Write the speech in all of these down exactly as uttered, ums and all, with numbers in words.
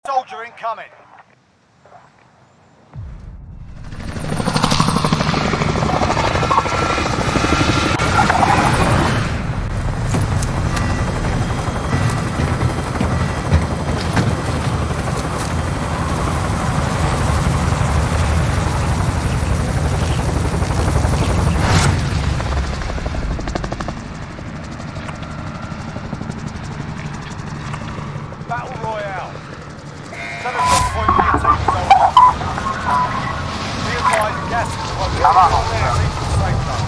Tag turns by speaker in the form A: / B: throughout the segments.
A: Soldier incoming. Battle Royale. Set a drop point for your team, soldier. Be advised, gas is close.
B: Abajo.
A: There, leave the safe zone.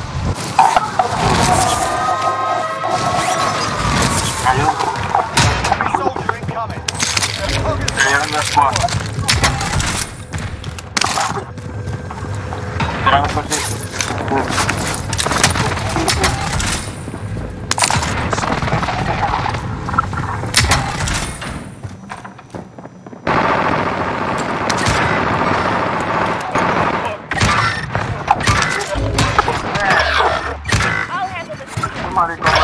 B: Cayó.
A: Enemy soldier incoming. They're targeting the
B: Cayeron dos squad. Tiraron por sí. Marico, me lo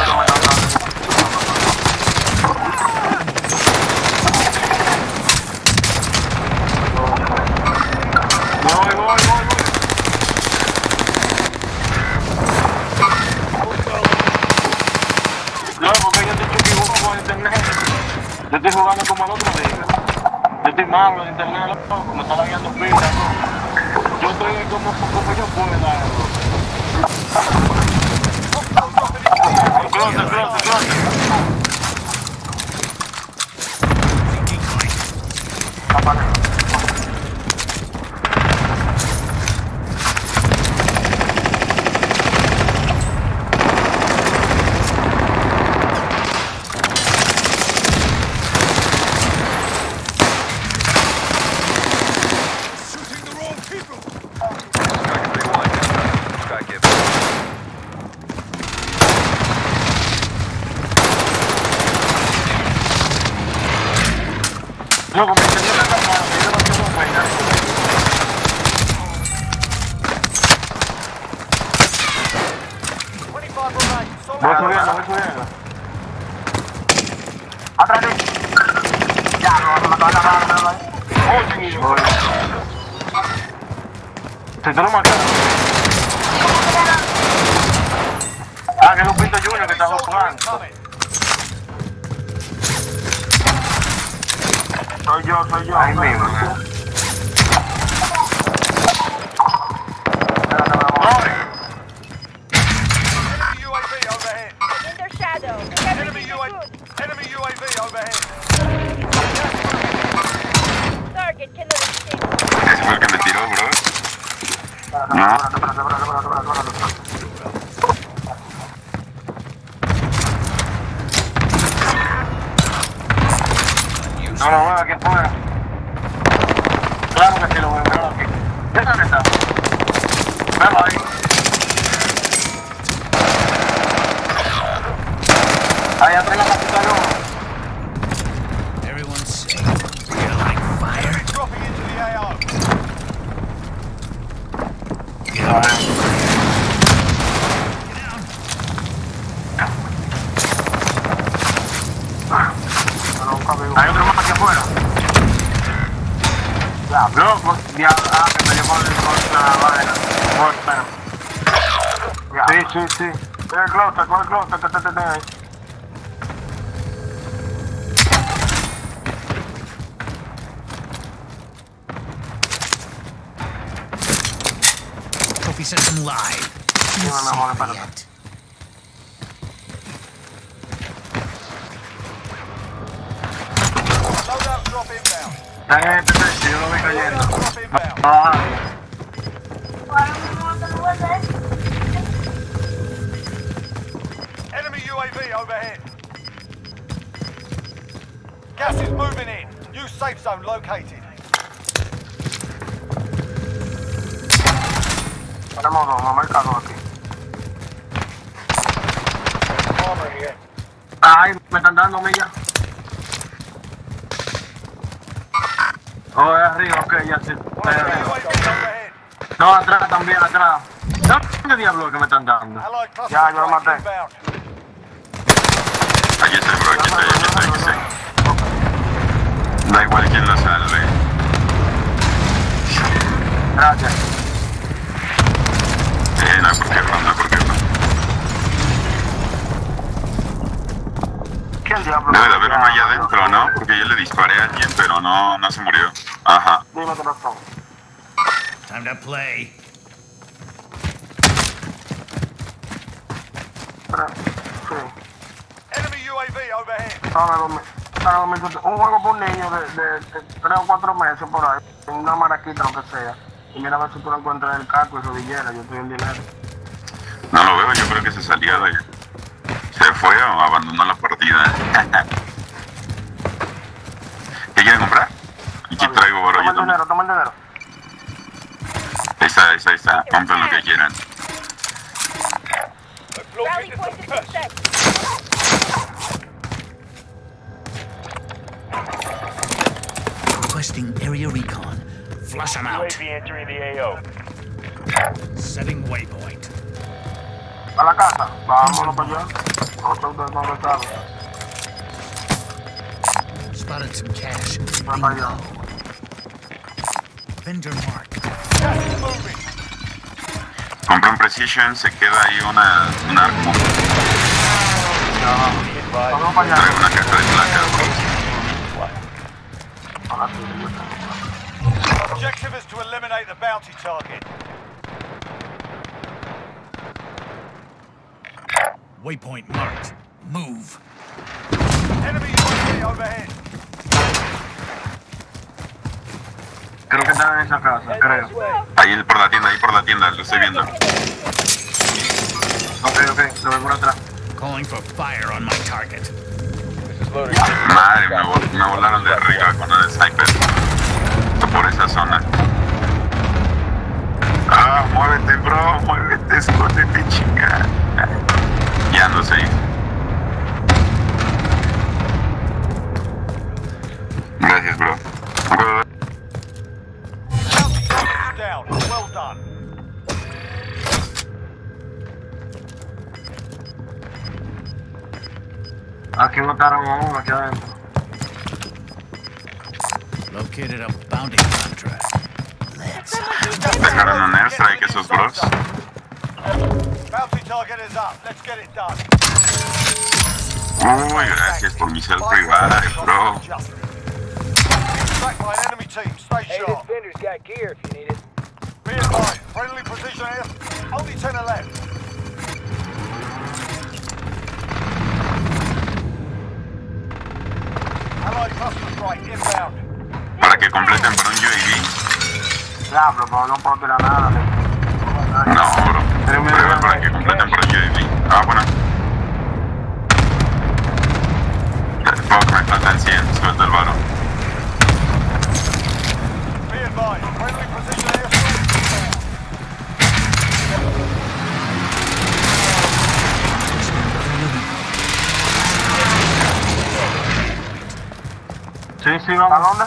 B: voy, voy, voy, voy. No, porque yo te estoy jugando con internet. Yo estoy jugando como el otro día. Yo estoy malo en internet, loco, me está lagueando pila, ¿no? Yo estoy como, como yo pueda. Close, close, close. Apaga.
A: shooting the wrong people.
B: Loco, me enseñó la cámara, me dio la cámara.
A: twenty-five remain. Solid.
B: Voy subiendo, voy subiendo.
C: Atrás de ti. Ya, no, me mató a la mano, me voy.
B: Voy. Se te lo mataron. Ah, que es Lupito Junior que está
A: Soldier
B: jugando.
A: incoming.
C: Soy yo, soy yo.
B: Ahí mismo. ¡Corre!
A: Enemy U A V overhead.
D: In their shadow.
A: Enemy
D: Everything
A: U A V.
D: is good.
A: Enemy U A V overhead.
D: Target cannot escape.
E: Ese fue el que me tiró, bro.
C: No.
B: No lo veo aquí afuera. Claro que sí lo veo, veo aquí. ¿Qué dónde está? Velo ahí. Ahí atrás en la casita de uno.
F: Everyone's safe. You're like fire.
A: Enemy dropping into the A O.
F: Get up.
B: Hay otro más aquí afuera. Ya, loco. Ya, ah, que me llevó el contra la madera. Bueno, espera. Sí, sí, sí. Coge el closet, coge el closet, te, te, te, te.
F: Trophy says I'm live.
B: Sí, me mejor, espérate.
F: Yet.
A: Loadout drop inbound.
B: Está en este techo, yo lo vi cayendo.
A: Loadout drop inbound.
B: Ah,
A: Enemy U A V overhead. Gas is moving in. New safe zone located.
C: Tenemos dos, mamá el carro aquí.
B: ay, me están dando milla. Oh, es arriba, ok, ya sí. Está ahí arriba.
A: U A V overhead.
B: No, atrás también, atrás. ¿Dónde diablo que me están dando?
A: Allied cluster
C: Ya, yo lo
A: strike
C: maté.
A: inbound.
E: Aquí estoy, bro, aquí estoy, aquí estoy, aquí estoy. Da igual quien lo salve.
C: Gracias.
E: Eh, no hay por qué, no, no hay por qué, no.
C: ¿Quién diablo?
E: Debe de haber uno allá adentro, ¿no? Porque yo le disparé a alguien, pero no, no se murió. Ajá.
C: Dime qué pasó.
F: Time to play.
C: Pero, sí.
A: Enemy U A V overhead.
C: Para dos mil- para dos mil- un juego por un niño de, de, de tres o cuatro meses por ahí. Una maraquita, lo que sea. Y mira a ver si tú lo encuentras en el casco y rodillera. Yo estoy en dinero.
E: No lo veo, yo creo que se salió de... Se fue o abandonó la partida. ¿Qué quieren comprar? Aquí traigo oro
C: Toma
E: yo
C: el
E: también.
C: dinero, toma el dinero.
E: Ahí está, ahí está, ahí está. Compren lo que quieran.
D: Rally point is in sight.
F: Requesting area recon. Flush them out.
A: U A V entering the A O.
F: Setting waypoint.
C: A la casa. Vámonos para allá. Otro de donde está.
F: Spotted some cash.
C: Va para allá.
F: Bingo. Vendor mark.
A: Gas is moving.
E: Compren Precision, se queda ahí una, un arco.
A: Be advised.
C: Vamos para allá.
E: Traigo una caja de placas,
C: Ahora sí.
A: Objective is to eliminate the bounty target.
F: Waypoint marked. Move.
A: Enemy U A V overhead.
C: Creo que está en esa casa, creo.
E: ahí por la tienda, ahí por la tienda, lo estoy viendo.
C: Ok, ok, lo veo por atrás.
F: Calling for fire on my target.
A: This is loaded.
E: Madre, me, vol- me volaron de arriba con el sniper. Por esa zona. Ah, muévete, bro, muévete, escóndete, chica. Ya no sé. Gracias, bro.
A: Bounty target is down. Well done.
C: Aquí botaron a uno, aquí adentro.
F: Located a bounty contract. Let's
E: Dejaron un airstrike esos bros.
A: Bounty target is up. Let's get it done.
E: Uy, gracias por mi self-revive, bro.
A: Tracked by an enemy team. Stay
G: Hey, this
A: sharp.
G: vendor's got gear if you need it.
A: Be advised. Friendly precision air. Only ten are left. Allied cluster strike inbound.
E: Para que completen por un U A V.
C: Diablo, pero no puedo tirar nada.
E: No, bro. Pero para que completen por un U A V. Ah, bueno. Fuck, me faltan cien. Suelta el varo.
A: Be advised. Friendly precision air strike inbound.
C: Sí, sí, vamos. ¿A dónde?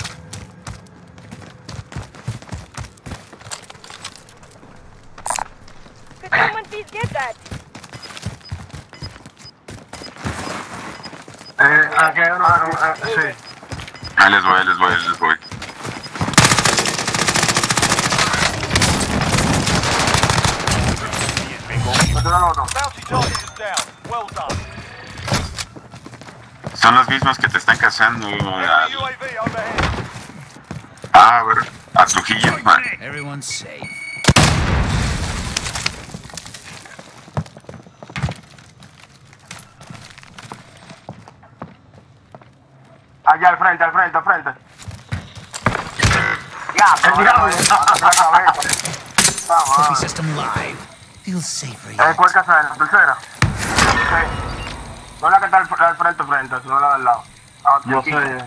D: Could someone please get that?
C: Eh, aquí hay uno, eh, sí.
E: Ahí les voy, ahí les voy, ahí les voy.
C: Me tiro al otro.
A: Bounty target is down. Well done.
E: Son las mismas que te están cazando.
A: Enemy
E: a-
A: U A V overhead.
E: Ah, a ver, a Trujillo. Ah,
F: Everyone's safe.
C: Allá al frente, al frente, al frente. Ya, el diablo. La cabeza.
F: Copy
C: Vamos.
F: system live. Feels safer
C: Eh,
F: yet.
C: ¿cuál casa es? ¿La tercera? Sí. No la que está al, al frente, frente, sino la del lado. Ah, yo sé.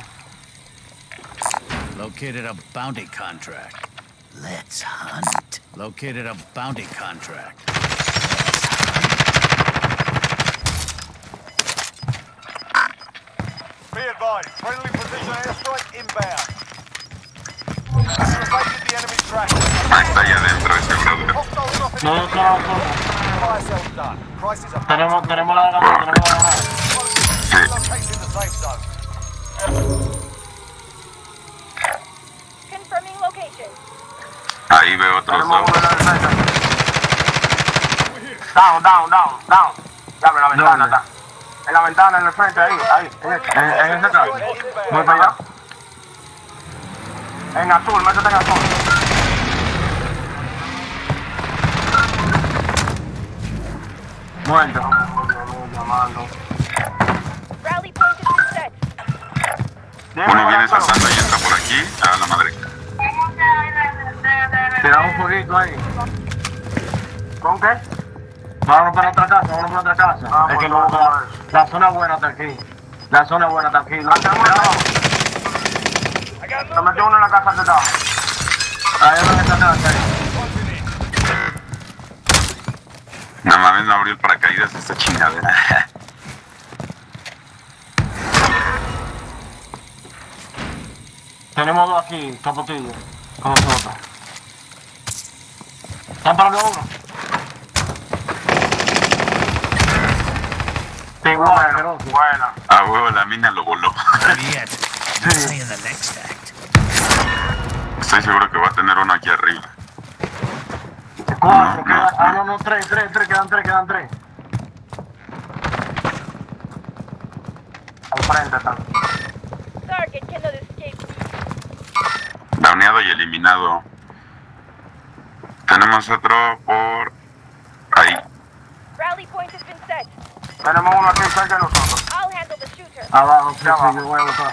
F: Located a bounty contract. Let's hunt. Located a bounty contract.
A: Be advised. Friendly precision airstrike inbound. Evaded the enemy track.
E: ahí está allá adentro ese brother.
A: Hostile dropping
C: No,
A: into the
C: no,
A: area. Fire sales done. Prices are
C: Tenemos, tenemos la gama, tenemos la gama.
E: Sí.
A: located in the safe zone.
D: location.
E: Ahí veo otros
C: Tenemos
E: dos.
C: uno en la defensa. Down, down, down, down. Ya, en la ventana está. En la ventana, en el frente, ahí, ahí. En, ese- en, en ese caso. Voy para allá. En azul, métete en azul. Muerto. Llamando.
D: Rally point has been set.
E: Uno viene saltando y entra por aquí. A la madre.
C: Tira un fueguito ahí. ¿Con qué? Vamos para otra casa, vamos para otra casa. Ah, es que no, la, la zona buena está aquí. La zona buena está aquí. No, se metió uno en la casa que estaba. Ahí va en esta casa. Ahí.
E: Nada más no abrió el paracaídas de esta chingadera.
C: Tenemos dos aquí, capotillo. Con nosotros. ¿Están parando uno? Sí, bueno, buena.
E: Ah, huevo, la mina lo voló.
F: Not yet. I'll say in the next act.
E: Estoy seguro que va a tener uno aquí arriba.
C: Cuatro,
E: No,
C: quedan,
E: no,
C: ah,
E: no.
C: no, no, tres, tres, tres, quedan tres, quedan tres. Al frente están.
D: Target cannot escape.
E: Dauneado y eliminado. Tenemos otro por ahí.
D: Rally point has been set.
C: Tenemos uno aquí cerca de nosotros.
D: I'll handle the shooter.
C: Abajo, sí, sí, yo voy a botar.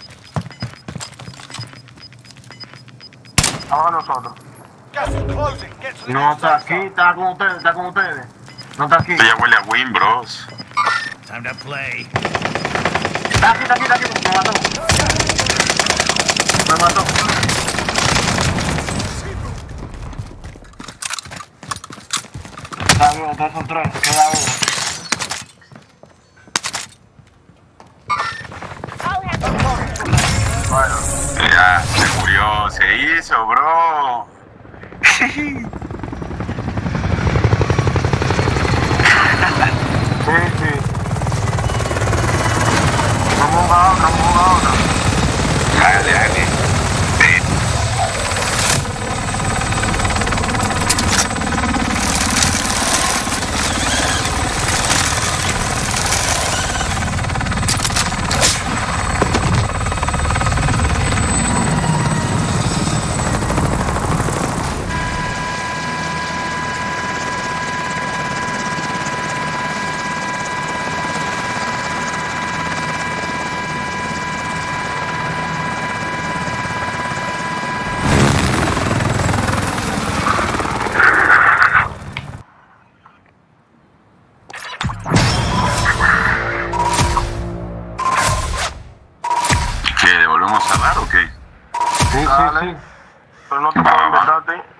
C: Abajo de nosotros.
A: Gas is closing. Get to the
C: No
A: new
C: está
A: safe
C: aquí,
A: zone.
C: está con ustedes, está con ustedes. No está aquí.
E: Esto ya huele a win, bros.
F: Time to play.
C: Está aquí, está aquí, está aquí. Me mató. Me mató. Está bien, entonces son tres, queda uno.
D: I'll handle the shooter.
C: Bueno.
E: Ya, se murió, se hizo, bro.
C: Sí, sí. Vamos a otra, vamos a otra.
E: Dale, dale. ¿Qué? ¿Le volvemos a dar o qué?
C: Sí, sí, sí. Pero no te
E: Va,
C: puedo
E: va, va.
C: invitarte.